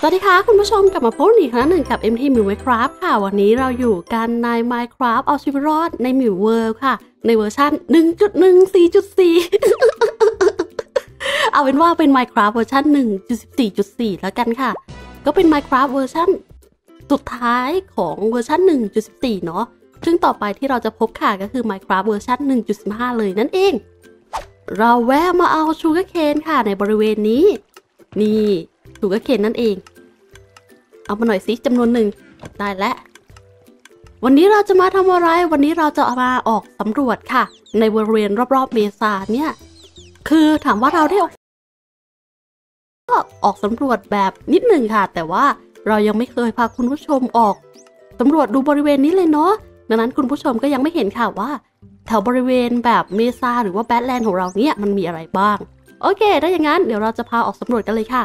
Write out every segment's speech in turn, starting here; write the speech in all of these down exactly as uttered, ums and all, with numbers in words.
สวัสดีค่ะคุณผู้ชมกลับมาพบอีกครั้งหนึ่งกับ เอ็ม ที มิว Minecraft ค่ะวันนี้เราอยู่กันใน Minecraft เอาชีวิตรอดใน มิว World ค่ะในเวอร์ชัน หนึ่งจุดหนึ่งสี่จุดสี่ เอาเป็นว่าเป็น Minecraft เวอร์ชัน หนึ่งจุดสิบสี่จุดสี่ แล้วกันค่ะก็เป็น Minecraft เวอร์ชันสุดท้ายของเวอร์ชัน หนึ่งจุดสิบสี่ เนาะซึ่งต่อไปที่เราจะพบค่ะก็คือ Minecraft เวอร์ชัน หนึ่งจุดสิบห้า เลยนั่นเองเราแวะมาเอาชูการ์เคนค่ะในบริเวณนี้นี่ชูการ์เคนนั่นเองเอามาหน่อยสิจำนวนหนึ่งได้แล้ววันนี้เราจะมาทำอะไรวันนี้เราจะมาออกสำรวจค่ะในบริเวณรอบๆเมษาเนี่ยคือถามว่าเราได้ก็ออกสำรวจแบบนิดหนึ่งค่ะแต่ว่าเรายังไม่เคยพาคุณผู้ชมออกสำรวจดูบริเวณนี้เลยเนาะดังนั้นคุณผู้ชมก็ยังไม่เห็นค่ะว่าแถวบริเวณแบบเมษาหรือว่าแบทแลนด์ของเราเนี่ยมันมีอะไรบ้างโอเคถ้าอย่างนั้นเดี๋ยวเราจะพาออกสำรวจกันเลยค่ะ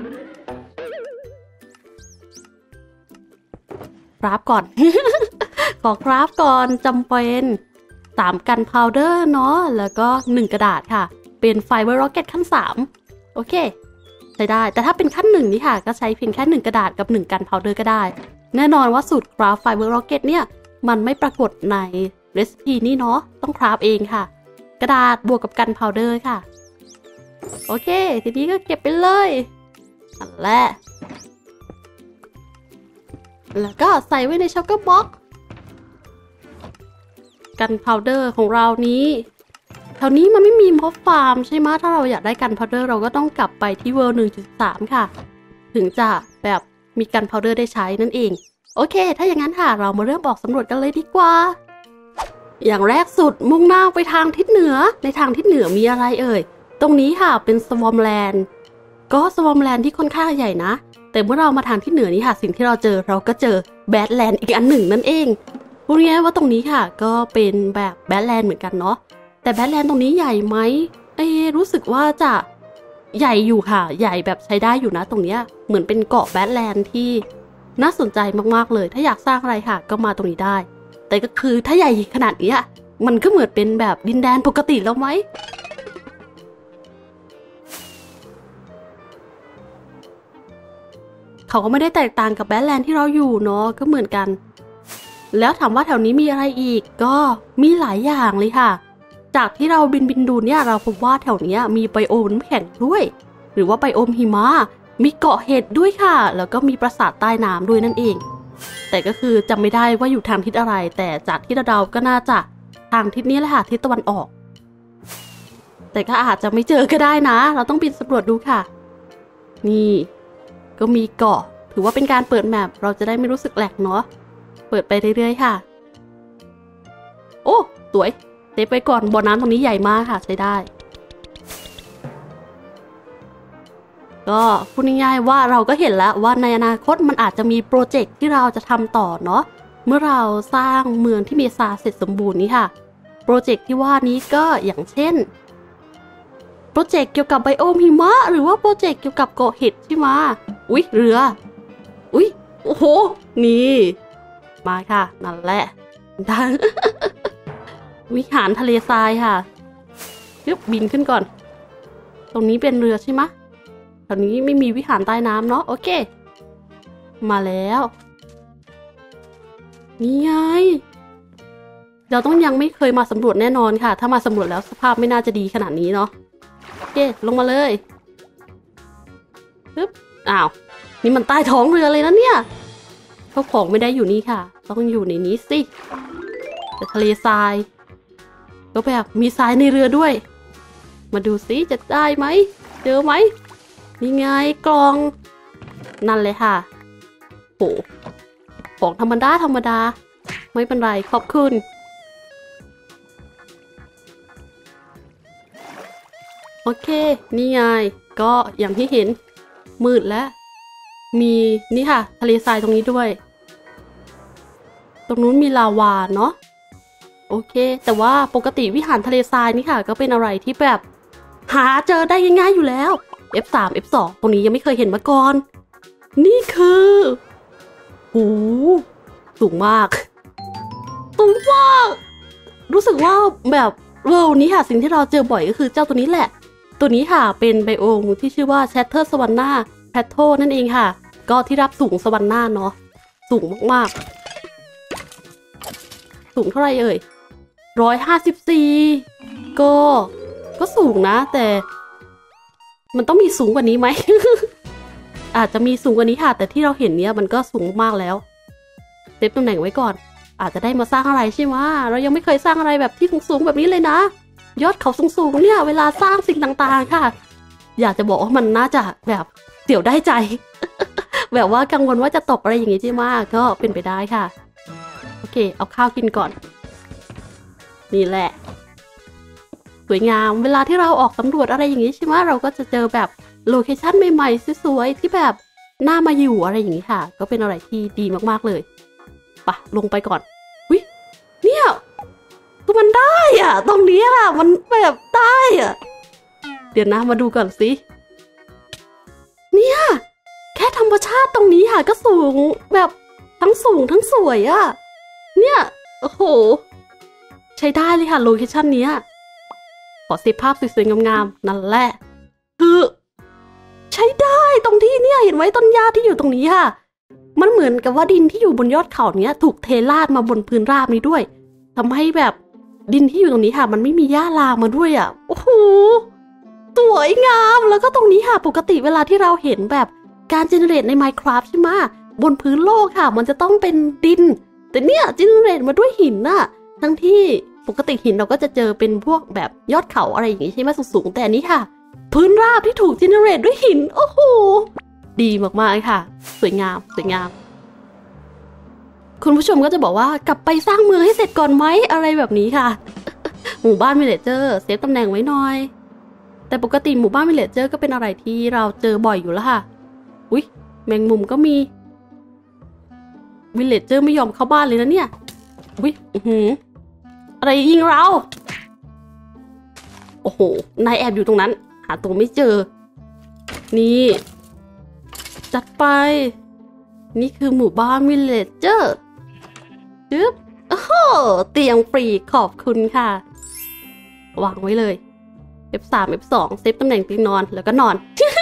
คราฟก่อน ขอคราฟก่อนจำเป็นสามกันพาวเดอร์เนาะแล้วก็หนึ่งกระดาษค่ะเป็นไฟเบอร์ร็อกเก็ตขั้นสามโอเคใช้ได้แต่ถ้าเป็นขั้นหนึ่งนี่ค่ะก็ใช้เพียงแค่หนึ่งกระดาษกับหนึ่งกันพาวเดอร์ก็ได้แน่นอนว่าสูตรคราฟไฟเบอร์ร็อกเก็ตเนี่ยมันไม่ปรากฏในเรซิปีนี้เนาะต้องคราฟเองค่ะกระดาษบวกกับกันพาวเดอร์ค่ะโอเคทีนี้ก็เก็บไปเลยนั่นแหละแล้วก็ใส่ไว้ในช็อกเกอร์บ็อกซ์กันพาวเดอร์ของเรานี้แถวนี้มันไม่มีม็อบฟาร์มใช่ไหมถ้าเราอยากได้กันพาวเดอร์เราก็ต้องกลับไปที่เวิลด์ หนึ่งจุดสาม ค่ะถึงจะแบบมีกันพาวเดอร์ได้ใช้นั่นเองโอเคถ้าอย่างนั้นค่ะเรามาเริ่มออกสำรวจกันเลยดีกว่าอย่างแรกสุดมุ่งหน้าไปทางทิศเหนือในทางทิศเหนือมีอะไรเอ่ยตรงนี้ค่ะเป็นสวอมแลนด์ก็สวอมแลนด์ที่ค่อนข้างใหญ่นะแต่เมื่อเรามาทางที่เหนือนี้ค่ะสิ่งที่เราเจอเราก็เจอแบทแลนด์อีกอันหนึ่งนั่นเองพูดง่ายๆว่าตรงนี้ค่ะก็เป็นแบบแบทแลนด์เหมือนกันเนาะแต่แบทแลนด์ตรงนี้ใหญ่ไหมเอ๊ะรู้สึกว่าจะใหญ่อยู่ค่ะใหญ่แบบใช้ได้อยู่นะตรงนี้เหมือนเป็นเกาะแบทแลนด์ที่น่าสนใจมากๆเลยถ้าอยากสร้างอะไรค่ะก็มาตรงนี้ได้แต่ก็คือถ้าใหญ่ขนาดนี้มันก็เหมือนเป็นแบบดินแดนปกติแล้วไหมเขาก็ไม่ได้แตกต่างกับแบทแลนด์ที่เราอยู่เนาะก็เหมือนกันแล้วถามว่าแถวนี้มีอะไรอีกก็มีหลายอย่างเลยค่ะจากที่เราบินบินดูเนี่ยเราพบว่าแถวนี้มีไบโอมน้ำแข็งด้วยหรือว่าไบโอมหิมะมีเกาะเห็ดด้วยค่ะแล้วก็มีปราสาทใต้น้ำด้วยนั่นเองแต่ก็คือจำไม่ได้ว่าอยู่ทางทิศอะไรแต่จากที่เราเดาก็น่าจะทางทิศนี้แหละค่ะทิศตะวันออกแต่ก็อาจจะไม่เจอก็ได้นะเราต้องบินสำรวจดูค่ะนี่ก็มีเกาะถือว่าเป็นการเปิดแมปเราจะได้ไม่รู้สึกแหลกเนาะเปิดไปเรื่อยๆค่ะโอ้สวยเซฟไปก่อนบ่อน้ำตรงนี้ใหญ่มากค่ะใช้ได้ก็พูดง่ายๆว่าเราก็เห็นแล้วว่าในอนาคตมันอาจจะมีโปรเจกต์ที่เราจะทำต่อเนาะเมื่อเราสร้างเมืองที่เมษาเสร็จสมบูรณ์นี้ค่ะโปรเจกต์ที่ว่านี้ก็อย่างเช่นโปรเจกต์เกี่ยวกับไบโอมหิมะหรือว่าโปรเจกต์เกี่ยวกับเกาะเห็ดใช่ไหมอุ๊ยเรืออุ๊ยโอ้โหนี่มาค่ะนั่นแหละดัง วิหารทะเลทรายค่ะยึบบินขึ้นก่อนตรงนี้เป็นเรือใช่ไหมตอนนี้ไม่มีวิหารใต้น้ำเนาะโอเคมาแล้วนี่ไงเราต้องยังไม่เคยมาสำรวจแน่นอนค่ะถ้ามาสำรวจแล้วสภาพไม่น่าจะดีขนาดนี้เนาะโอเคลงมาเลยปึ๊บอ้าวนี่มันใต้ท้องเรือเลยนะเนี่ยเจ้าของไม่ได้อยู่นี่ค่ะต้องอยู่ในนี้สิแต่ทะเลทรายก็แบบมีทรายในเรือด้วยมาดูสิจะได้ไหมเจอไหมนี่ไงกล่องนั่นเลยค่ะโหของธรรมดาธรรมดาไม่เป็นไรขอบคุณโอเคนี่ไงก็อย่างที่เห็นมืดแล้วมีนี่ค่ะทะเลทรายตรงนี้ด้วยตรงนู้นมีลาวาเนาะโอเคแต่ว่าปกติวิหารทะเลทรายนี่ค่ะก็เป็นอะไรที่แบบหาเจอได้ง่ายๆอยู่แล้ว เอฟ สาม เอฟ สอง ตรงนี้ยังไม่เคยเห็นมาก่อนนี่คือโหสูงมากสูงมากรู้สึกว่าแบบเวิลด์นี้ค่ะสิ่งที่เราเจอบ่อยก็คือเจ้าตัวนี้แหละตัวนี้ค่ะเป็นไบโอมที่ชื่อว่า Shattered Savanna Plateau นั่นเองค่ะก็ที่รับสูงสวรรค์หน้าเนาะสูงมากๆสูงเท่าไหร่เอ่ยร้อยห้าสิบสี่ก็ก็สูงนะแต่มันต้องมีสูงกว่านี้ไหม อาจจะมีสูงกว่านี้ค่ะแต่ที่เราเห็นเนี้ยมันก็สูงมากแล้วเซฟตำแหน่งไว้ก่อนอาจจะได้มาสร้างอะไรใช่ไหมเรายังไม่เคยสร้างอะไรแบบที่สูงๆแบบนี้เลยนะยอดเขาสูงๆเนี่ยเวลาสร้างสิ่งต่างๆค่ะอยากจะบอกว่ามันน่าจะแบบเสียวได้ใจ แบบว่ากังวลว่าจะตกอะไรอย่างงี้ใช่ไหมก็เป็นไปได้ค่ะโอเคเอาข้าวกินก่อนนี่แหละสวยงามเวลาที่เราออกสำรวจอะไรอย่างงี้ใช่ไหมเราก็จะเจอแบบโลเคชั่นใหม่ๆสวยๆที่แบบน่ามาอยู่อะไรอย่างงี้ค่ะก็เป็นอะไรที่ดีมากๆเลยปะลงไปก่อนอุ๊ยเนี่ยคือมันได้อ่ะตรงนี้อ่ะมันแบบได้อ่ะเดี๋ยวนะมาดูก่อนสิเนี่ยแค่ธรรมชาติตรงนี้ค่ะก็สูงแบบทั้งสูงทั้งสวยอ่ะเนี่ยโอ้โหใช้ได้เลยค่ะโลเคชั่นนี้ขอเซฟภาพสวยๆงามๆนั่นแหละคือใช้ได้ตรงที่เนี่ยเห็นไหมต้นหญ้าที่อยู่ตรงนี้ค่ะมันเหมือนกับว่าดินที่อยู่บนยอดเขาเนี้ยถูกเทราดมาบนพื้นราบนี้ด้วยทำให้แบบดินที่อยู่ตรงนี้ค่ะมันไม่มีหญ้าลามาด้วยอ่ะโอ้โหสวยงามแล้วก็ตรงนี้ค่ะปกติเวลาที่เราเห็นแบบการเจเนเรตใน Minecraft ใช่ไหมบนพื้นโลกค่ะมันจะต้องเป็นดินแต่เนี่ยเจเนเรตมาด้วยหินน่ะทั้งที่ปกติหินเราก็จะเจอเป็นพวกแบบยอดเขาอะไรอย่างงี้ใช่ไหมสูงๆแต่อันนี้ค่ะพื้นราบที่ถูกเจเนเรตด้วยหินโอ้โหดีมากๆค่ะสวยงามสวยงามคุณผู้ชมก็จะบอกว่ากลับไปสร้างเมืองให้เสร็จก่อนไหมอะไรแบบนี้ค่ะ หมู่บ้านวิลเลจเจอร์เซฟตำแหน่งไว้หน่อยแต่ปกติหมู่บ้านวิลเลจเจอร์ก็เป็นอะไรที่เราเจอบ่อยอยู่แล้วค่ะอุ๊ยแมงมุมก็มีวิลเลจเจอร์ไม่ยอมเข้าบ้านเลยนะเนี่ยอุ๊ยอื้อหืออะไรยิงเราโอ้โหนายแอบอยู่ตรงนั้นหาตัวไม่เจอนี่จัดไปนี่คือหมู่บ้านวิลเลจเจอร์จึ๊บโอ้โหเตียงฟรีขอบคุณค่ะวางไว้เลย เอฟ สาม เอฟ สอง เซฟตำแหน่งเตียงนอนแล้วก็นอน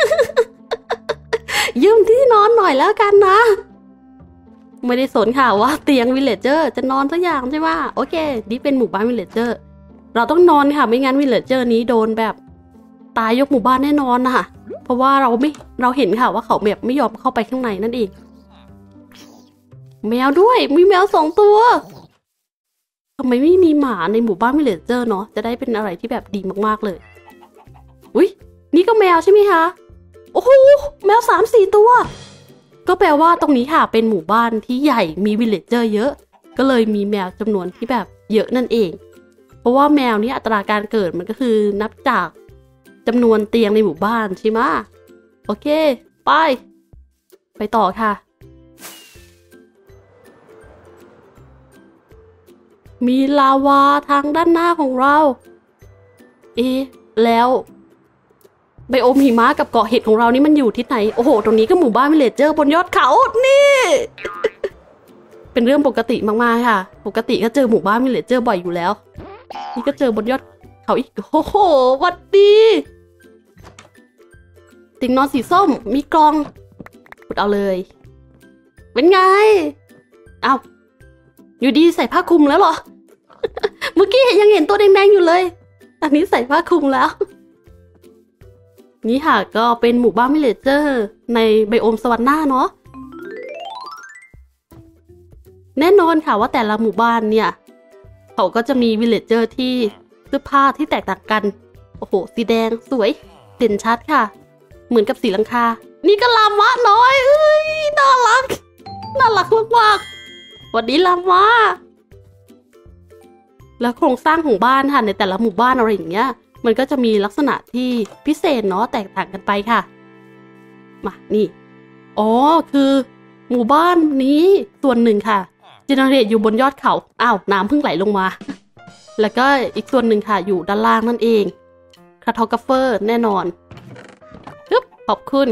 ยืมที่นอนหน่อยแล้วกันนะไม่ได้สนค่ะว่าเตียงวิลเลจเจอร์จะนอนสักอย่างใช่ไหมโอเคนี่เป็นหมู่บ้านวิลเลจเจอร์เราต้องนอนค่ะไม่งั้นวิลเลจเจอร์นี้โดนแบบตายยกหมู่บ้านแน่นอนน่ะเพราะว่าเราไม่เราเห็นค่ะว่าเขาแบบไม่ยอมเข้าไปข้างในนั่นเองแมวด้วยมีแมวสองตัวทำไมไม่มีหมาในหมู่บ้านวิลเลจเจอร์เนาะจะได้เป็นอะไรที่แบบดีมากๆเลยอุ๊ยนี่ก็แมวใช่ไหมคะโอ้โหแมวสามสี่ตัวก็แปลว่าตรงนี้ค่ะเป็นหมู่บ้านที่ใหญ่มีวิลเลจเจอร์เยอะก็เลยมีแมวจำนวนที่แบบเยอะนั่นเองเพราะว่าแมวนี้อัตราการเกิดมันก็คือนับจากจำนวนเตียงในหมู่บ้านใช่ไหมโอเคไปไปต่อค่ะมีลาวาทางด้านหน้าของเราเอ๊ะแล้วไบโอมหิมะกับเกาะเห็ดของเรานี่มันอยู่ที่ไหนโอ้โหตรงนี้ก็หมู่บ้านวิลเลจเจอร์บนยอดเขานี่ เป็นเรื่องปกติมากๆค่ะปกติก็เจอหมู่บ้านวิลเลจเจอร์บ่อยอยู่แล้วนี่ก็เจอบนยอดเขาอีกโอ้โหวัดดีเตียงนอนสีส้มมีกล่องขุดเอาเลยเป็นไงอ้าวอยู่ดีใส่ผ้าคลุมแล้วเหรอ เมื่อกี้ยังเห็นตัวแดงๆอยู่เลยอันนี้ใส่ผ้าคลุมแล้วนี่ค่ะก็เป็นหมู่บ้านวิลเลจเจอร์ในไบโอมสวรรค์หน้าเนาะแน่นอนค่ะว่าแต่ละหมู่บ้านเนี่ยเขาก็จะมีวิลเลจเจอร์ที่เสื้อผ้าที่แตกต่างกันโอ้โหสีแดงสวยเด่นชัดค่ะเหมือนกับสีลังคานี่ก็ลามะน้อยเอ้ยน่ารักน่ารักมากๆวันนี้ลามะแล้วโครงสร้างของบ้านค่ะในแต่ละหมู่บ้านอะไรอย่างเงี้ยมันก็จะมีลักษณะที่พิเศษเนาะแตกต่างกันไปค่ะมานี่อ๋อคือหมู่บ้านนี้ส่วนหนึ่งค่ะเจเนเรตอยู่บนยอดเขาอ้าวน้ำเพิ่งไหลลงมาแล้วก็อีกส่วนหนึ่งค่ะอยู่ด้านล่างนั่นเองคาร์โทกราฟเฟอร์แน่นอนปึ๊บขอบคุณ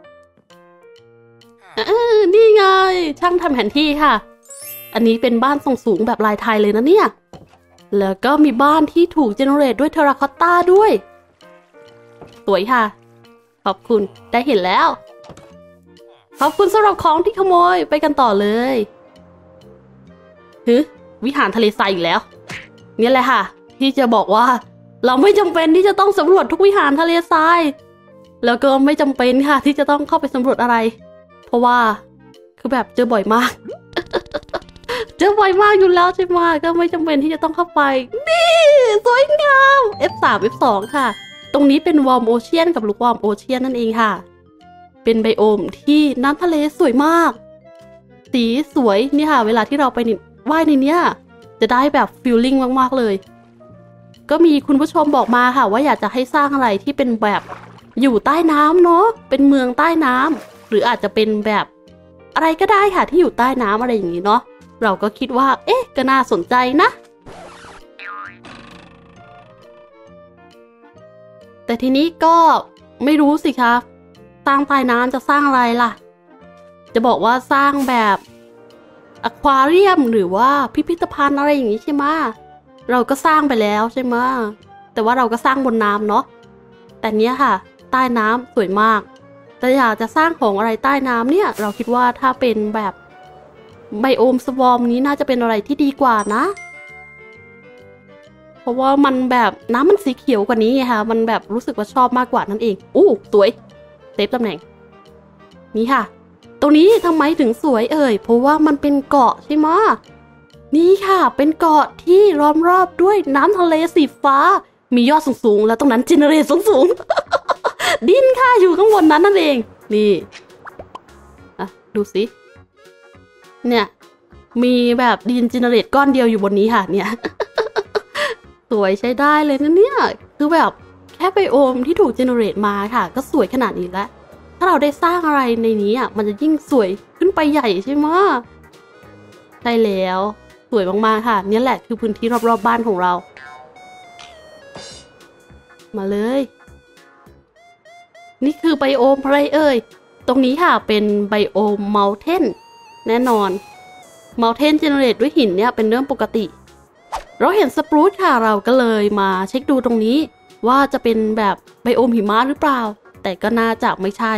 อ่านี่ไงช่างทำแผนที่ค่ะอันนี้เป็นบ้านทรงสูงแบบลายไทยเลยนะเนี่ยแล้วก็มีบ้านที่ถูกเจเนเรตด้วยเทราคอตต้าด้วยสวยค่ะขอบคุณได้เห็นแล้วขอบคุณสำหรับของที่ขโมยไปกันต่อเลยฮึวิหารทะเลทรายอีกแล้วนี่แหละค่ะที่จะบอกว่าเราไม่จำเป็นที่จะต้องสำรวจทุกวิหารทะเลทรายแล้วก็ไม่จำเป็นค่ะที่จะต้องเข้าไปสำรวจอะไรเพราะว่าคือแบบเจอบ่อยมาก เจอบ่อยมากอยู่แล้วใช่ไหมก็ไม่จำเป็นที่จะต้องเข้าไปนี่สวยงาม เอฟ สาม เอฟ สอง ค่ะตรงนี้เป็นวอร์มโอเชียนกับลูกวอร์มโอเชียนนั่นเองค่ะเป็นไบโอมที่น้ำทะเลสวยมากสีสวยนี่ค่ะเวลาที่เราไปว่ายในเนี้ยจะได้แบบฟีลลิ่งมากๆเลยก็มีคุณผู้ชมบอกมาค่ะว่าอยากจะให้สร้างอะไรที่เป็นแบบอยู่ใต้น้ำเนาะเป็นเมืองใต้น้ำหรืออาจจะเป็นแบบอะไรก็ได้ค่ะที่อยู่ใต้น้ำอะไรอย่างนี้เนาะเราก็คิดว่าเอ๊ะก็น่าสนใจนะแต่ทีนี้ก็ไม่รู้สิคะสร้างใต้น้ำจะสร้างอะไรล่ะจะบอกว่าสร้างแบบอควาเรียมหรือว่าพิพิธภัณฑ์อะไรอย่างนี้ใช่ไหมเราก็สร้างไปแล้วใช่ไหมแต่ว่าเราก็สร้างบนน้ำเนาะแต่เนี้ยค่ะใต้น้ำสวยมากแต่อยากจะสร้างของอะไรใต้น้ำเนี่ยเราคิดว่าถ้าเป็นแบบไบโอมสวอมนี้น่าจะเป็นอะไรที่ดีกว่านะเพราะว่ามันแบบน้ำมันสีเขียวกว่านี้ไงค่ะมันแบบรู้สึกว่าชอบมากกว่านั่นเองอู้สวยเซฟตำแหน่งนี่ค่ะตรงนี้ทำไมถึงสวยเอ่ยเพราะว่ามันเป็นเกาะใช่ไหมนี่ค่ะเป็นเกาะที่ล้อมรอบด้วยน้ำทะเลสีฟ้ามียอดสูงๆแล้วตรงนั้นเจเนเรตสูงๆ ดินค่ะอยู่ข้างบนนั้นนั่นเองนี่อ่ะดูสิเนี่ยมีแบบดินเจเนเรตก้อนเดียวอยู่บนนี้ค่ะเนี่ย สวยใช้ได้เลยนะเนี่ยคือแบบแค่ไบโอมที่ถูกเจเนเรตมาค่ะก็สวยขนาดนี้แล้วถ้าเราได้สร้างอะไรในนี้อ่ะมันจะยิ่งสวยขึ้นไปใหญ่ใช่ไหมใช่แล้วสวยมากๆค่ะนี่แหละคือพื้นที่รอบๆ บ, บ้านของเรามาเลยนี่คือไบโอมอะไรเอ่ยตรงนี้ค่ะเป็นไบโอมเมลเทนแน่นอนเมลเทนเจเนเรตด้วยหินเนี่ยเป็นเรื่องปกติเราเห็นสปรูตค่ะเราก็เลยมาเช็คดูตรงนี้ว่าจะเป็นแบบไบโอมหิมะหรือเปล่าแต่ก็น่าจะไม่ใช่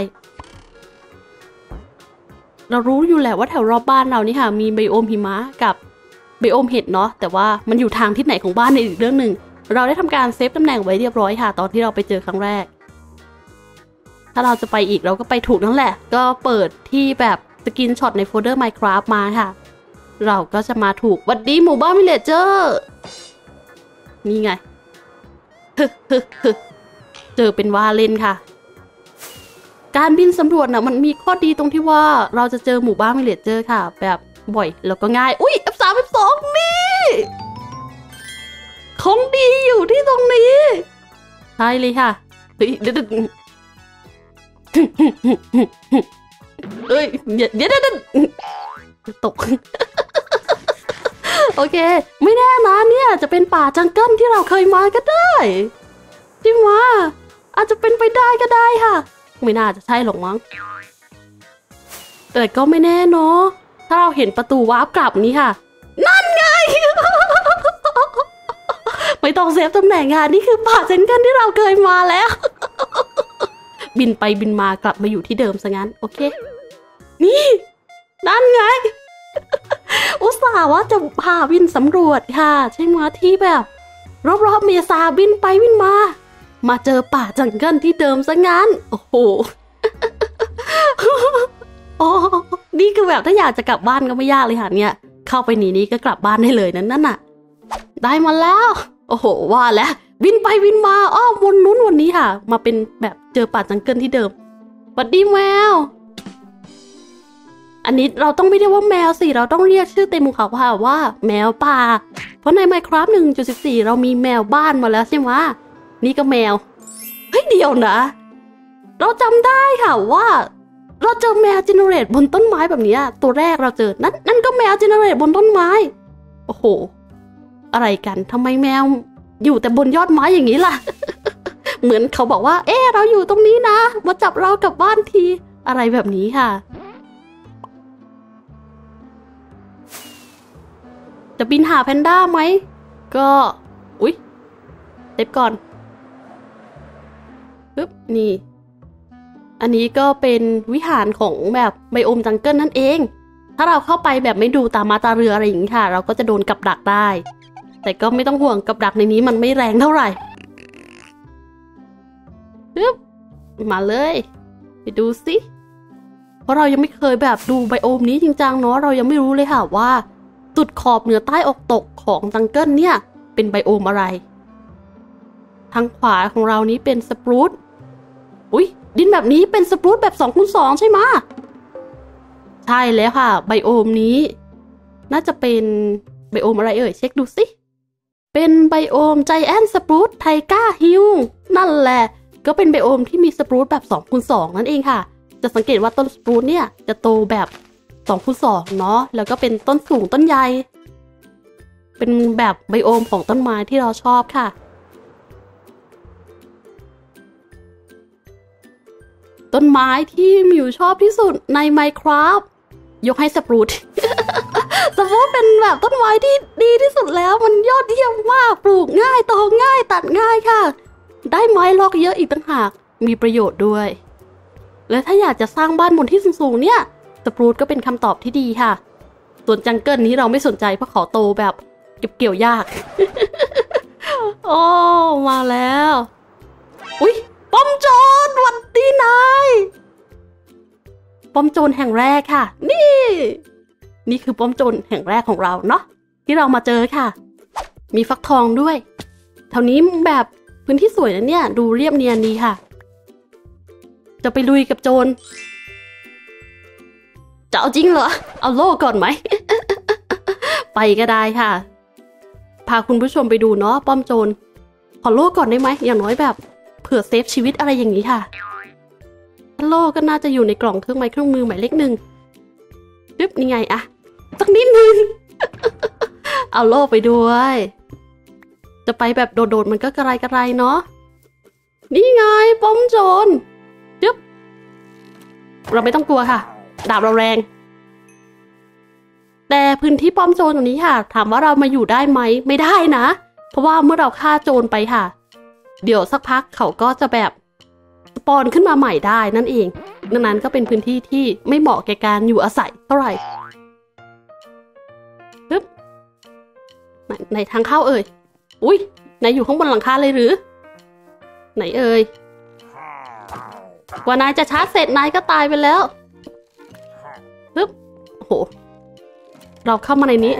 เรารู้อยู่แหละว่าแถวรอบบ้านเรานี่ค่ะมีไบโอมหิมะกับไบโอมเห็ดเนาะแต่ว่ามันอยู่ทางทิศไหนของบ้านในอีกเรื่องหนึ่งเราได้ทำการเซฟตำแหน่งไว้เรียบร้อยค่ะตอนที่เราไปเจอครั้งแรกถ้าเราจะไปอีกเราก็ไปถูกนั่นแหละก็เปิดที่แบบสกินช็อตในโฟลเดอร์ Minecraft มาค่ะเราก็จะมาถูกวัดดีหมู่บ้านวิลเลจเจอร์นี่ไง เจอเป็นว่าเล่นค่ะการบินสำรวจนะมันมีข้อดีตรงที่ว่าเราจะเจอหมู่บ้านวิลเลจเจอร์ค่ะแบบบ่อยแล้วก็ง่ายอุ้ย เอฟ สาม เอฟ สอง นี่ของดีอยู่ที่ตรงนี้ใช่เลยค่ะเฮ้ยเดี๋ยวเอ้ยเดี๋ยวเดี๋ยวเดี๋ยวตกโอเคไม่แน่นะเนี่ยจะเป็นป่าจังเกิลที่เราเคยมาก็ได้ใช่ไหมอาจจะเป็นไปได้ก็ได้ค่ะไม่น่าจะใช่หรอกมั้งแต่ก็ไม่แน่เนาะถ้าเราเห็นประตูวาร์ปกลับนี้ค่ะนั่นไง ไม่ต้องเซฟตำแหน่งค่ะนี่คือป่าจังเกิลที่เราเคยมาแล้ว บินไปบินมากลับมาอยู่ที่เดิมซะงั้นโอเคนี่นั่นไง อุตส่าห์ว่าจะพาบินสำรวจค่ะใช่ไหมที่แบบรอบๆเมษาบินไปบินมามาเจอป่าจังเกิลที่เดิมซะงั้นโอ้โห อ๋อนี่คือแบบถ้าอยากจะกลับบ้านก็ไม่ยากเลยค่ะเนี่ยเข้าไปหนีนี้ก็กลับบ้านได้เลยนั่นนั่นน่ะได้มาแล้วโอ้โหว่าแล้วบินไปบินมาอ้อมวนนู้นวันนี้ค่ะมาเป็นแบบเจอป่าจังเกิลที่เดิมสวัสดีแมวอันนี้เราต้องไม่เรียกว่าแมวสิเราต้องเรียกชื่อเต็มของเขาค่ะว่าแมวป่าเพราะใน Minecraft หนึ่งจุดสิบสี่ เรามีแมวบ้านมาแล้วใช่ไหมนี่ก็แมวเฮ้ยเดี๋ยวนะเราจำได้ค่ะว่าเราเจอแมวเจเนเรตบนต้นไม้แบบนี้ตัวแรกเราเจอนั่นนั่นก็แมวเจเนเรตบนต้นไม้โอ้โหอะไรกันทำไมแมวอยู่แต่บนยอดไม้อย่างนี้ล่ะ เหมือนเขาบอกว่าเอ๊ะเราอยู่ตรงนี้นะมาจับเรากลับบ้านทีอะไรแบบนี้ค่ะจะบินหาแพนด้าไหมก็อุ๊ยเซฟก่อนปึ๊บนี่อันนี้ก็เป็นวิหารของแบบไบโอมจังเกิลนั่นเองถ้าเราเข้าไปแบบไม่ดูตามาตาเรืออะไรอย่างนี้ค่ะเราก็จะโดนกับดักได้แต่ก็ไม่ต้องห่วงกับดักในนี้มันไม่แรงเท่าไหร่ปึ๊บมาเลยไปดูสิเพราะเรายังไม่เคยแบบดูไบโอมนี้จริงจังเนาะเรายังไม่รู้เลยค่ะว่าจุดขอบเหนือใต้ออกตกของจังเกิลเนี่ยเป็นไบโอมอะไรทางขวาของเรานี้เป็นสปรูตอุ๊ยดินแบบนี้เป็นสปรูตแบบ สองคูณสอง ใช่ไหมใช่แล้วค่ะไบโอมนี้น่าจะเป็นไบโอมอะไรเอ่ยเช็คดูสิเป็นไบโอมไจแอนท์สปรูตไทก้าฮิลนั่นแหละก็เป็นไบโอมที่มีสปรูตแบบ สองคูณสอง นั่นเองค่ะจะสังเกตว่าต้นสปรูตเนี่ยจะโตแบบ สองคูณสอง เนาะแล้วก็เป็นต้นสูงต้นใหญ่เป็นแบบไบโอมของต้นไม้ที่เราชอบค่ะต้นไม้ที่มิวชอบที่สุดใน Minecraft ยกให้สปรูต สปรูตเป็นแบบต้นไม้ที่ดีที่สุดแล้วมันยอดเยี่ยมมากปลูกง่ายโตง่ายตัดง่ายค่ะได้ไม้ล็อกเยอะอีกต่างหากมีประโยชน์ด้วยและถ้าอยากจะสร้างบ้านบนที่สูงๆเนี่ยสปรูตก็เป็นคำตอบที่ดีค่ะส่วนจังเกิลนี้เราไม่สนใจเพราะเขาโตแบบเก็บเกี่ยวยาก โอ้มาแล้วอุ๊ยป้อมโจรหวัดดีนายป้อมโจรแห่งแรกค่ะนี่นี่คือป้อมโจรแห่งแรกของเราเนาะที่เรามาเจอค่ะมีฟักทองด้วยแถวนี้แบบพื้นที่สวยนะเนี่ยดูเรียบเนียนดีค่ะจะไปลุยกับโจรจะเอาจริงเหรอเอาโล่ก่อนไหม ไปก็ได้ค่ะพาคุณผู้ชมไปดูเนาะป้อมโจรขอโล่ก่อนได้ไหมอย่างน้อยแบบเผื่อเซฟชีวิตอะไรอย่างนี้ค่ะโล่ก็น่าจะอยู่ในกล่องเครื่องไม้เครื่องมือหมายเลขหนึ่งปึ๊บนี่ไงอะสักนิดนึง เอาโล่ไปด้วยจะไปแบบโดดๆมันก็กระไรกระไรเนาะนี่ไงป้อมโจรปึ๊บเราไม่ต้องกลัวค่ะดาบเราแรงแต่พื้นที่ป้อมโจรตรงนี้ค่ะถามว่าเรามาอยู่ได้ไหมไม่ได้นะเพราะว่าเมื่อเราฆ่าโจรไปค่ะเดี๋ยวสักพักเขาก็จะแบบสปอนขึ้นมาใหม่ได้นั่นเองดังนั้นก็เป็นพื้นที่ที่ไม่เหมาะแก่การอยู่อาศัยเท่าไหร่ปึ๊บไหนทางเข้าเอ่ยอุ้ยไหนอยู่ข้างบนหลังคาเลยหรือไหนเอ่ยกว่านายจะชาร์จเสร็จนายก็ตายไปแล้วปึ๊บโอ้โหเราเข้ามาในนี้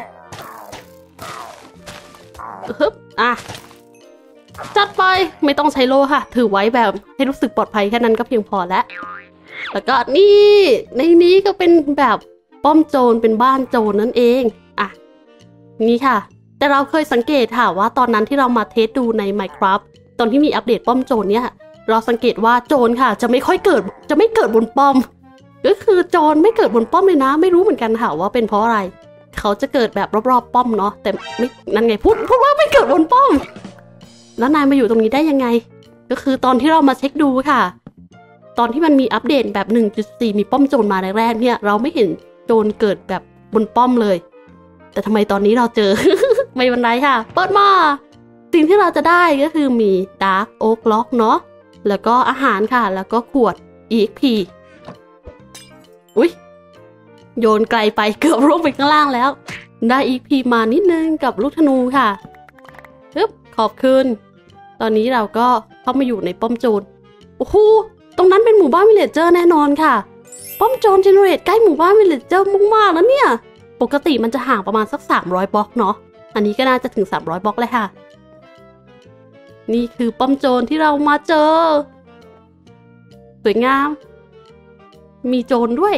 ปึ๊บอ่ะจัดไปไม่ต้องใช้โล่ค่ะถือไว้แบบให้รู้สึกปลอดภัยแค่นั้นก็เพียงพอแล้วแล้วก็นี่ในนี้ก็เป็นแบบป้อมโจรเป็นบ้านโจรนั่นเองอ่ะนี่ค่ะแต่เราเคยสังเกตค่ะว่าตอนนั้นที่เรามาเทสดูใน Minecraft ตอนที่มีอัปเดตป้อมโจรเนี่ยเราสังเกตว่าโจรค่ะจะไม่ค่อยเกิดจะไม่เกิดบนป้อมก็คือโจรไม่เกิดบนป้อมเลยนะไม่รู้เหมือนกันค่ะว่าเป็นเพราะอะไรเขาจะเกิดแบบรอบๆป้อมเนาะแต่ไม่นั่นไงพูดพูดว่าไม่เกิดบนป้อมแล้วนายมาอยู่ตรงนี้ได้ยังไงก็คือตอนที่เรามาเช็คดูค่ะตอนที่มันมีอัปเดตแบบ หนึ่งจุดสี่ มีป้อมโจรมาแรกๆเนี่ยเราไม่เห็นโจรเกิดแบบบนป้อมเลยแต่ทำไมตอนนี้เราเจอ ไม่เป็นไรค่ะเปิดมาสิ่งที่เราจะได้ก็คือมี Dark Oak Log เนาะแล้วก็อาหารค่ะแล้วก็ขวด อี เอ็กซ์ พี อุ๊ยโยนไกลไปเกือบร่วงไปข้างล่างแล้วได้ อี เอ็กซ์ พี มานิดนึงกับลูกธนูค่ะปึ๊บขอบคุณตอนนี้เราก็เข้ามาอยู่ในป้อมโจรโอ้โหตรงนั้นเป็นหมู่บ้านวิลเลจเจอร์แน่นอนค่ะป้อมโจรเจเนเรตใกล้หมู่บ้านวิลเลจเจอร์มากๆแล้วเนี่ยปกติมันจะห่างประมาณสักสามร้อยบล็อกเนาะอันนี้ก็น่าจะถึงสามร้อยบล็อกเลยค่ะนี่คือป้อมโจรที่เรามาเจอสวยงามมีโจรด้วย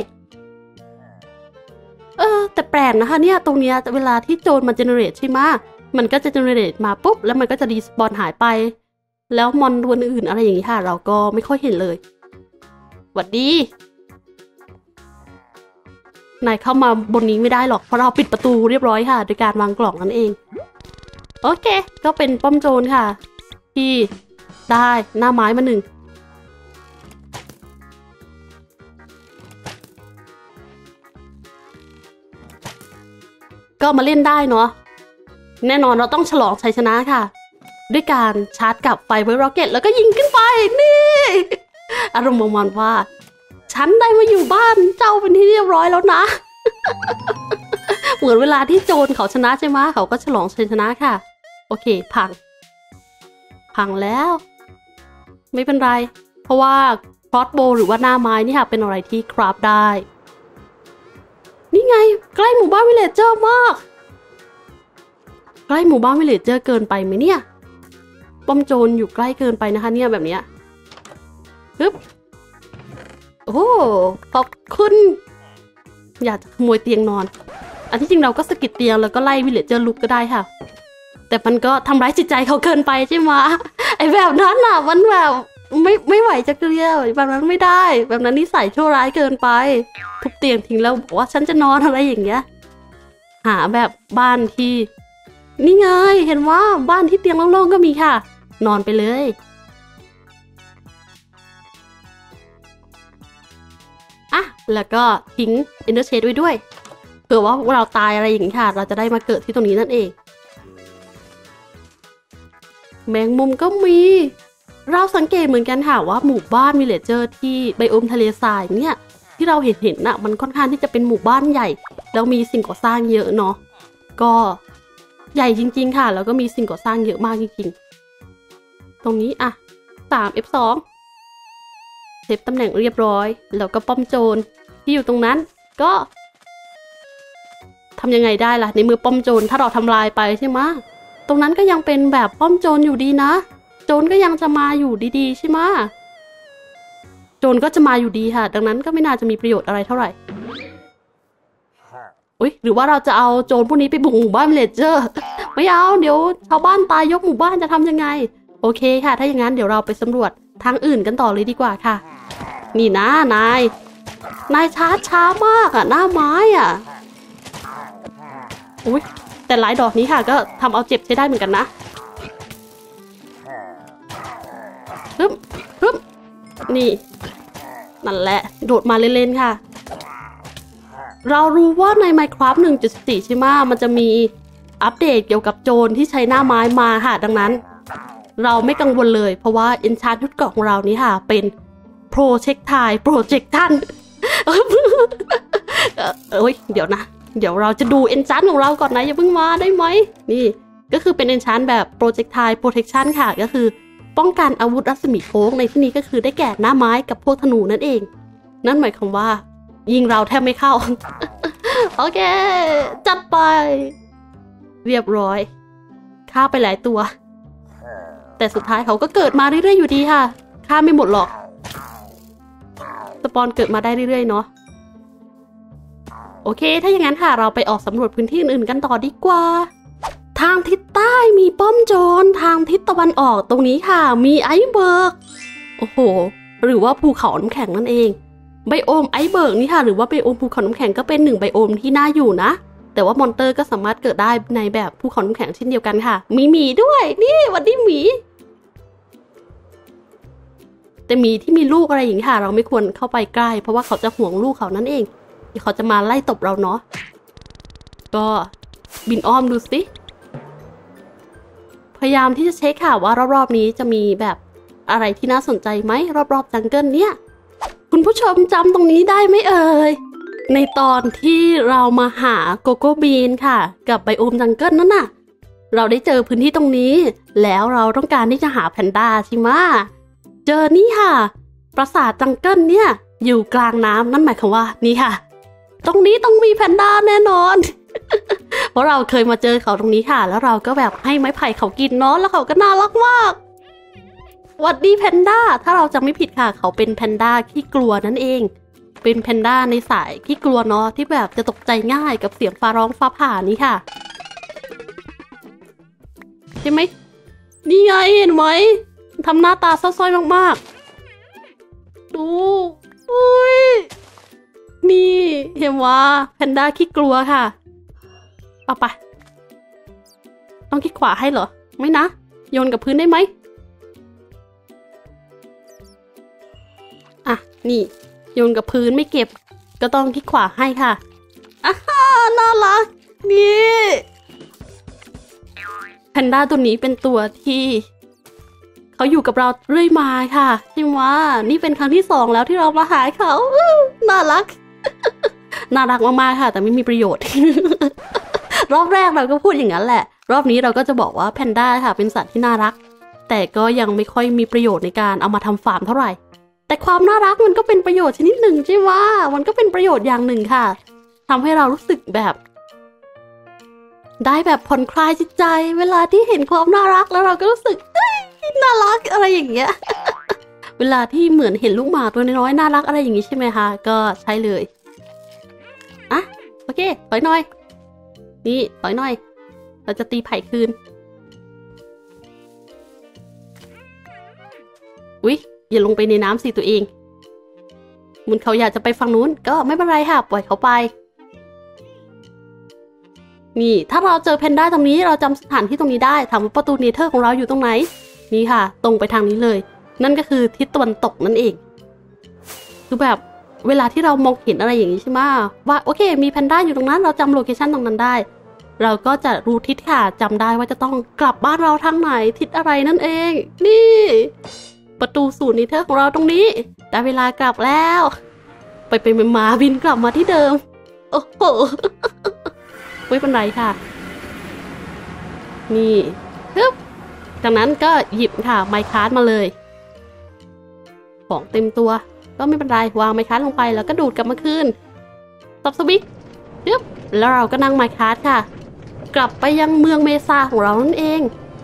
เออแต่แปลกนะคะเนี่ยตรงเนี้ยเวลาที่โจรมันเจเนเรตใช่ไหมมันก็จะเจเนเรตมาปุ๊บแล้วมันก็จะรีสปอนหายไปแล้วมอนตัวอื่นอะไรอย่างนี้ค่ะเราก็ไม่ค่อยเห็นเลยหวัดดีนายเข้ามาบนนี้ไม่ได้หรอกเพราะเราปิดประตูเรียบร้อยค่ะโดยการวางกล่องนั่นเองโอเคก็เป็นป้อมโจรค่ะที่ได้หน้าไม้มาหนึ่งก็มาเล่นได้เนาะแน่นอนเราต้องฉลองชัยชนะค่ะด้วยการชาร์จกับไฟเบอร์ร็อกเก็ตแล้วก็ยิงขึ้นไปนี่อารมณ์ประมาณว่าฉันได้มาอยู่บ้านเจ้าเป็นที่เรียบร้อยแล้วนะ เหมือนเวลาที่โจรเขาชนะใช่ไหมเขาก็ฉลองชัยชนะค่ะโอเคพังพังแล้วไม่เป็นไรเพราะว่าครอสโบว์หรือว่าหน้าไม้นี่ค่ะเป็นอะไรที่คราฟได้นี่ไงใกล้หมู่บ้านวิลเลจเจอร์มากใกล้หมู่บ้านวิลเลจเจอร์เกินไปไหมเนี่ยป้อมโจรอยู่ใกล้เกินไปนะคะเนี่ยแบบเนี้ยปึ๊บโอ้ขอบคุณอยากจะขโมยเตียงนอนอันที่จริงเราก็สกิดเตียงแล้วก็ไล่วิลเลจเจอร์ลุกก็ได้ค่ะแต่มันก็ทำร้ายจิตใจเขาเกินไปใช่ไหมไอ้แบบนั้นอ่ะมันแบบไม่ไม่ไหวจะเกลียวแบบนั้นไม่ได้แบบนั้นนิสัยชั่วร้ายเกินไปทุบเตียงทิ้งแล้วบอกว่าฉันจะนอนอะไรอย่างเงี้ยหาแบบบ้านที่นี่ไงเห็นว่าบ้านที่เตียงโล่งๆก็มีค่ะนอนไปเลยอ่ะแล้วก็ทิ้ง Ender Chest ไว้ด้วยเผื่อว่าเราตายอะไรอย่างนี้ค่ะเราจะได้มาเกิดที่ตรงนี้นั่นเองแมงมุมก็มีเราสังเกตเหมือนกันค่ะว่าหมู่บ้านวิลเลจเจอร์ที่ไบโอมทะเลทรายเนี่ยที่เราเห็นเห็นน่ะมันค่อนข้างที่จะเป็นหมู่บ้านใหญ่แล้วมีสิ่งก่อสร้างเยอะเนาะก็ใหญ่จริงๆค่ะแล้วก็มีสิ่งก่อสร้างเยอะมากจริงๆตรงนี้อ่ะ สาม เอฟ สอง เซฟตำแหน่งเรียบร้อยแล้วก็ป้อมโจรที่อยู่ตรงนั้นก็ทำยังไงได้ล่ะในมือป้อมโจรถ้าเราทำลายไปใช่ไหมตรงนั้นก็ยังเป็นแบบป้อมโจรอยู่ดีนะโจรก็ยังจะมาอยู่ดีๆใช่ไหมโจรก็จะมาอยู่ดีค่ะดังนั้นก็ไม่น่าจะมีประโยชน์อะไรเท่าไหร่อุ๊ยหรือว่าเราจะเอาโจรพวกนี้ไปบุกหมู่บ้านวิลเลจเจอร์ ไม่เอาเดี๋ยวชาวบ้านตายยกหมู่บ้านจะทำยังไงโอเคค่ะถ้าอย่างนั้นเดี๋ยวเราไปสำรวจทางอื่นกันต่อเลยดีกว่าค่ะนี่นะนายนายช้าช้ามากอ่ะหน้าไม้อ่ะอุ๊ยแต่หลายดอกนี้ค่ะก็ทำเอาเจ็บใช้ได้เหมือนกันนะฮึบฮึบนี่นั่นแหละโดดมาเล่นๆค่ะเรารู้ว่าใน Minecraft หนึ่งจุดสี่ ใช่ไหมมันจะมีอัปเดตเกี่ยวกับโจรที่ใช้หน้าไม้มาค่ะดังนั้นเราไม่กังวลเลยเพราะว่า Enchant ชุดเกราะของเรานี้ค่ะเป็น Projectile Projection เอ้ยเดี๋ยวนะเดี๋ยวเราจะดู Enchant ของเราก่อนนะอย่าเพิ่งมาได้ไหมนี่ก็คือเป็น Enchant แบบ Projectile Protection ค่ะก็คือป้องกันอาวุธรัศมีโค้งในที่นี้ก็คือได้แก่หน้าไม้กับพวกธนูนั่นเองนั่นหมายความว่ายิงเราแทบไม่เข้า โอเคจัดไปเรียบร้อยฆ่าไปหลายตัวแต่สุดท้ายเขาก็เกิดมาเรื่อยๆอยู่ดีค่ะฆ่าไม่หมดหรอกสปอนเกิดมาได้เรื่อยๆเนาะโอเคถ้าอย่างนั้นค่ะเราไปออกสำรวจพื้นที่อื่นๆกันต่อดีกว่าทางทิศใต้มีป้อมโจรทางทิศตะวันออกตรงนี้ค่ะมีไอซ์เบิร์กโอ้โหหรือว่าภูเขาน้ำแข็งนั่นเองไบโอมไอซ์เบิร์กนี่ค่ะหรือว่าไบโอมภูเขาน้ำแข็งก็เป็นหนึ่งไบโอมที่น่าอยู่นะแต่ว่ามอนเตอร์ก็สามารถเกิดได้ในแบบภูเขาน้ำแข็งเช่นเดียวกันค่ะมีหมีด้วยนี่วันนี้หมีแต่หมีที่มีลูกอะไรอย่างนี้ค่ะเราไม่ควรเข้าไปใกล้เพราะว่าเขาจะห่วงลูกเขานั่นเองเขาจะมาไล่ตบเราเนาะก็บินอ้อมดูสิพยายามที่จะเช็คค่ะว่ารอบๆนี้จะมีแบบอะไรที่น่าสนใจไหมรอบๆจังเกิลเนี่ยคุณผู้ชมจำตรงนี้ได้ไหมเอ่ยในตอนที่เรามาหาโกโก้บีนค่ะกับไบโอมจังเกิลนั่นน่ะเราได้เจอพื้นที่ตรงนี้แล้วเราต้องการที่จะหาแพนด้าใช่ไหมเจอนี่ค่ะปราสาทจังเกิลเนี่ยอยู่กลางน้ำนั่นหมายความว่านี่ค่ะตรงนี้ต้องมีแพนด้าแน่นอน เพราะเราเคยมาเจอเขาตรงนี้ค่ะแล้วเราก็แบบให้ไม้ไผ่เขากินเนาะแล้วเขาก็น่ารักมากหวัดดีแพนด้าถ้าเราจำไม่ผิดค่ะเขาเป็นแพนด้าขี้กลัวนั่นเองเป็นแพนด้าในสายขี้กลัวเนาะที่แบบจะตกใจง่ายกับเสียงฟ้าร้องฟ้าผ่านี้ค่ะใช่ไหมนี่ไงเห็นไหมทำหน้าตาซ้อยๆมากๆดูอุ้ยนี่เห็นว่าแพนด้าขี้กลัวค่ะเอาไปต้องคลิกขวาให้เหรอไม่นะโยนกับพื้นได้ไหมอ่ะนี่โยนกับพื้นไม่เก็บก็ต้องคลิกขวาให้ค่ะอ่าน่ารักนี่แพนด้าตัวนี้เป็นตัวที่เขาอยู่กับเราเรื่อยมาค่ะใช่ไหมนี่เป็นครั้งที่สองแล้วที่เรามาหาเขาน่ารัก น่ารักมากๆค่ะแต่ไม่มีประโยชน์ รอบแรกเราก็พูดอย่างนั้นแหละรอบนี้เราก็จะบอกว่าแพนด้าค่ะเป็นสัตว์ที่น่ารักแต่ก็ยังไม่ค่อยมีประโยชน์ในการเอามาทำฟาร์มเท่าไหร่แต่ความน่ารักมันก็เป็นประโยชน์ชนิดหนึ่งใช่ไหมมันก็เป็นประโยชน์อย่างหนึ่งค่ะทำให้เรารู้สึกแบบได้แบบผ่อนคลายจิตใจเวลาที่เห็นความน่ารักแล้วเราก็รู้สึกน่ารักอะไรอย่างเงี้ย เวลาที่เหมือนเห็นลูกหมาตัวน้อยๆน่ารักอะไรอย่างงี้ใช่ไหมคะก็ใช่เลยอ่ะโอเคถอยหน่อยนี่ถอยหน่อยเราจะตีไผ่คืนอุ๊ยอย่าลงไปในน้ำสิตัวเองมันเขาอยากจะไปฝั่งนู้นก็ไม่เป็นไรค่ะปล่อยเขาไปนี่ถ้าเราเจอแพนด้าตรงนี้เราจำสถานที่ตรงนี้ได้ถามว่าประตูเนเธอร์ของเราอยู่ตรงไหนนี่ค่ะตรงไปทางนี้เลยนั่นก็คือทิศตะวันตกนั่นเองคือแบบเวลาที่เรามองเห็นอะไรอย่างนี้ใช่ไหมว่าโอเคมีแพนด้าอยู่ตรงนั้นเราจำโลเคชั่นตรงนั้นได้เราก็จะรู้ทิศค่ะจำได้ว่าจะต้องกลับบ้านเราทางไหนทิศอะไรนั่นเองนี่ประตูสู่เนเธอร์ของเราตรงนี้ได้เวลากลับแล้วไปไปมาบินกลับมาที่เดิมโอ้โห ไม่เป็นไรค่ะนี่ปึ๊บจากนั้นก็หยิบค่ะไมค์การ์ดมาเลยของเต็มตัวก็ไม่เป็นไรวางไมค์การ์ดลงไปแล้วก็ดูดกลับมาคืนตับสวิกปึ๊บแล้วเราก็นั่งไมค์การ์ดค่ะกลับไปยังเมืองเมซาของเรานั่นเอง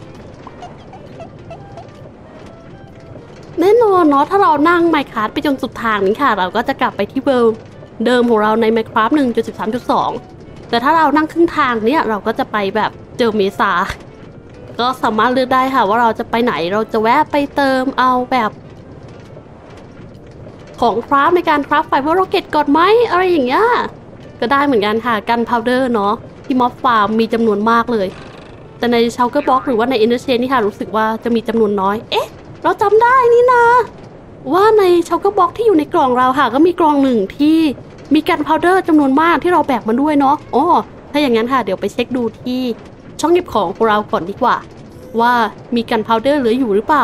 แน่นอนเนาะถ้าเรานั่งไมค์การ์ดไปจนสุดทางนี้ค่ะเราก็จะกลับไปที่เวิลด์เดิมของเราใน Minecraft หนึ่งจุดสิบสามจุดสอง แต่ถ้าเรานั่งครึ่งทางเนี่ยเราก็จะไปแบบเจอเมษาก็สามารถเลือกได้ค่ะว่าเราจะไปไหนเราจะแวะไปเติมเอาแบบของคราฟในการคราฟไฟเบอร์โรเก็ตก่อนไหมอะไรอย่างเงี้ยก็ได้เหมือนกันค่ะกันพาวเดอร์เนาะที่ม็อบฟาร์มมีจำนวนมากเลยแต่ในเชลเกอร์บ็อกหรือว่าในอินเตอร์เชนนี่ค่ะรู้สึกว่าจะมีจำนวนน้อยเอ๊ะเราจำได้นี่นะว่าในเชลเกอร์บ็อกที่อยู่ในกล่องเราค่ะก็มีกล่องหนึ่งที่มีกันพาวเดอร์จำนวนมากที่เราแบกมาด้วยเนาะอ๋อถ้าอย่างนั้นค่ะเดี๋ยวไปเช็คดูที่ช่องเก็บของของเราก่อนดีกว่าว่ามีกันพาวเดอร์เหลืออยู่หรือเปล่า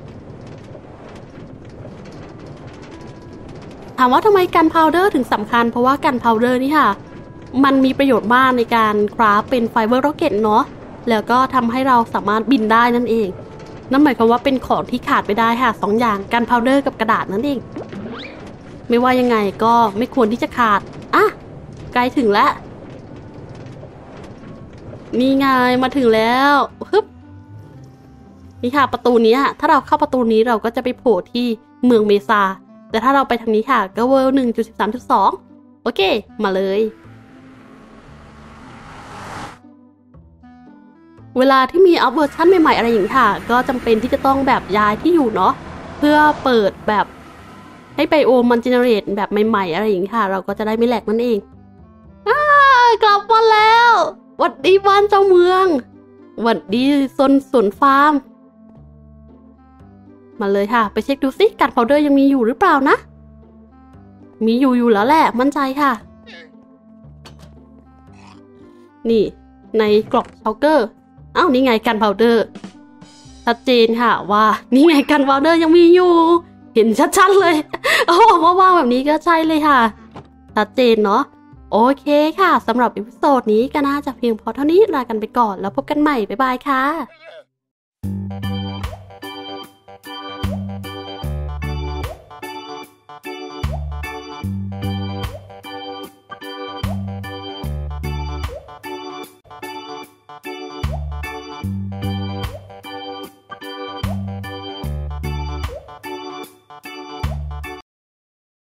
ถามว่าทำไมกันพาวเดอร์ถึงสำคัญเพราะว่ากันพาวเดอร์นี่ค่ะมันมีประโยชน์มากในการคราฟเป็นไฟเบอร์โรเก็ตเนาะแล้วก็ทำให้เราสามารถบินได้นั่นเองนั่นหมายความว่าเป็นของที่ขาดไม่ได้ค่ะสองอย่างกันพาวเดอร์กับกระดาษนั่นเองไม่ว่ายังไงก็ไม่ควรที่จะขาดอ่ะใกล้ถึงแล้วนี่ไงมาถึงแล้วฮึบนี่ค่ะประตูนี้ถ้าเราเข้าประตูนี้เราก็จะไปโผล่ที่เมืองเมซาแต่ถ้าเราไปทางนี้ค่ะก็เวิลด์ หนึ่งจุดสิบสามจุดสอง โอเคมาเลยเวลาที่มีอัปเวอร์ชั่นใหม่ๆอะไรอย่างนี้ค่ะก็จำเป็นที่จะต้องแบบย้ายที่อยู่เนาะเพื่อเปิดแบบให้ไบโอมมันเจเนเรตแบบใหม่ๆอะไรอย่างนี้ค่ะเราก็จะได้ไม่แหลกนั่นเองอ้ากลับมาแล้วหวัดดีบ้านเจ้าเมืองหวัดดีโซนสวนฟาร์มมาเลยค่ะไปเช็คดูสิกันพาวเดอร์ยังมีอยู่หรือเปล่านะมีอยู่อยู่แล้วแหละมั่นใจค่ะนี่ในกล่องเชลเกอร์อ้าวนี่ไงกันพาวเดอร์ชัดเจนค่ะว่านี่ไงกันพาวเดอร์ยังมีอยู่เห็นชัดๆเลยโอ้ว่าวางแบบนี้ก็ใช่เลยค่ะชัดเจนเนาะโอเคค่ะสำหรับอีพิโซดนี้ก็น่าจะเพียงพอเท่านี้ลากันไปก่อนแล้วพบกันใหม่บ๊ายบายค่ะ